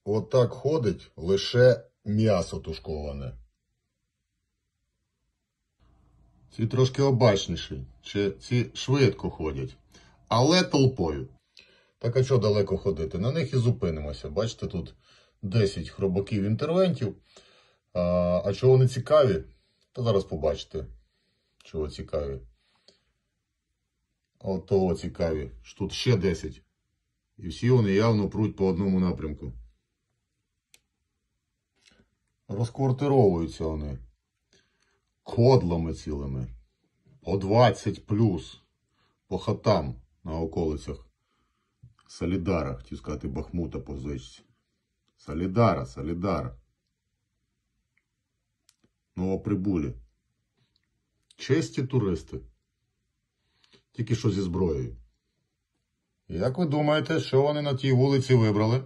отак ходить лише м'ясо тушковане. Ці трошки обачніші, чи ці швидко ходять, але толпою. Так а чого далеко ходити? На них і зупинимося. Бачите, тут 10 хробаків-інтервентів. А чого вони цікаві? Та зараз побачите, чого цікаві. От того цікаві, що тут ще 10. І всі вони явно пруть по одному напрямку. Розквартировуються вони кодлами цілими. По 20 плюс. По хатам на околицях Солідара. Хотів сказати Бахмута по звичці. Солідара. Новоприбулі. Честі туристи. Тільки що зі зброєю. Як ви думаєте, що вони на тій вулиці вибрали?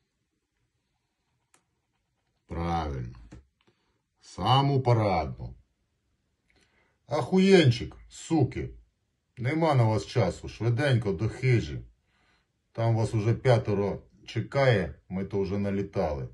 Правильно. Саму парадну. Ахуєнчик, суки. Нема на вас часу. Швиденько до хижі. Там вас уже 5 чекає, ми то вже налітали.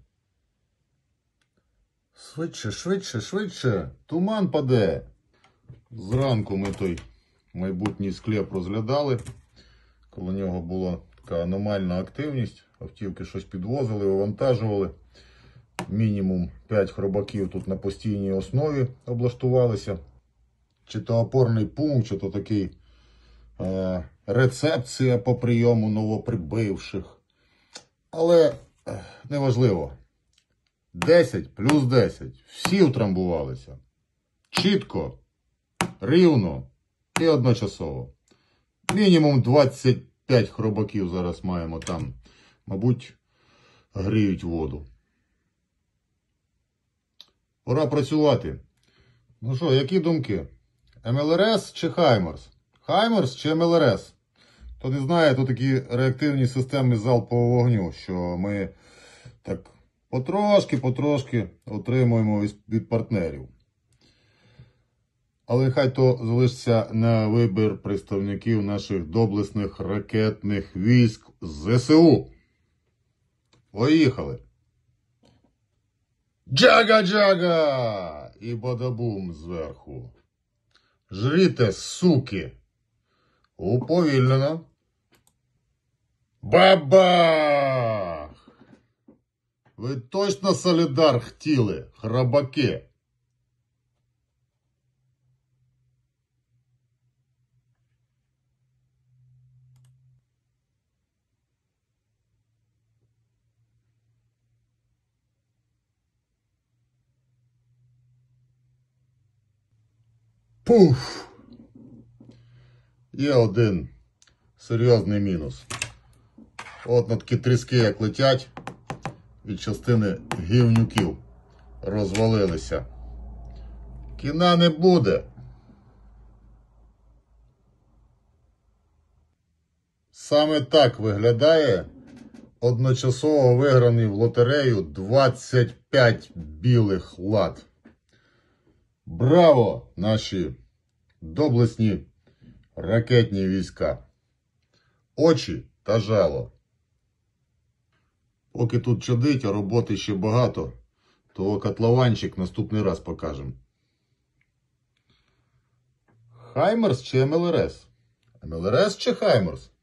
Швидше. Туман паде. Зранку ми той майбутній склеп розглядали. Коло нього була така аномальна активність. Автівки щось підвозили, вивантажували. Мінімум 5 хробаків тут на постійній основі облаштувалися. Чи то опорний пункт, чи то такий рецепція по прийому новоприбивших. Але неважливо. 10 плюс 10. Всі втрамбувалися. Чітко, рівно і одночасово. Мінімум 25 хробаків зараз маємо там. Мабуть, гріють воду. Пора працювати. Ну що, які думки? МЛРС чи Хаймерс? Хаймерс чи МЛРС? Хто не знає, то такі реактивні системи залпового вогню, що ми так потрошки отримуємо від партнерів. Але хай то залишиться на вибір представників наших доблесних ракетних військ ЗСУ. Поїхали! Джага-джага! І бадабум зверху. Жріте, суки! Уповільнено. Бабах! Ви точно Солідар хотіли, храбаки? Пуф! Є один серйозний мінус. От на такі тріски, як летять, від частини гівнюків розвалилися. Кіна не буде. Саме так виглядає одночасово виграний в лотерею 25 білих лад. Браво, наші доблесні ракетні війська! Очі та жало. Поки тут чадить, а роботи ще багато, то котлованчик наступний раз покажемо. Хаймерс чи МЛРС? МЛРС чи Хаймерс?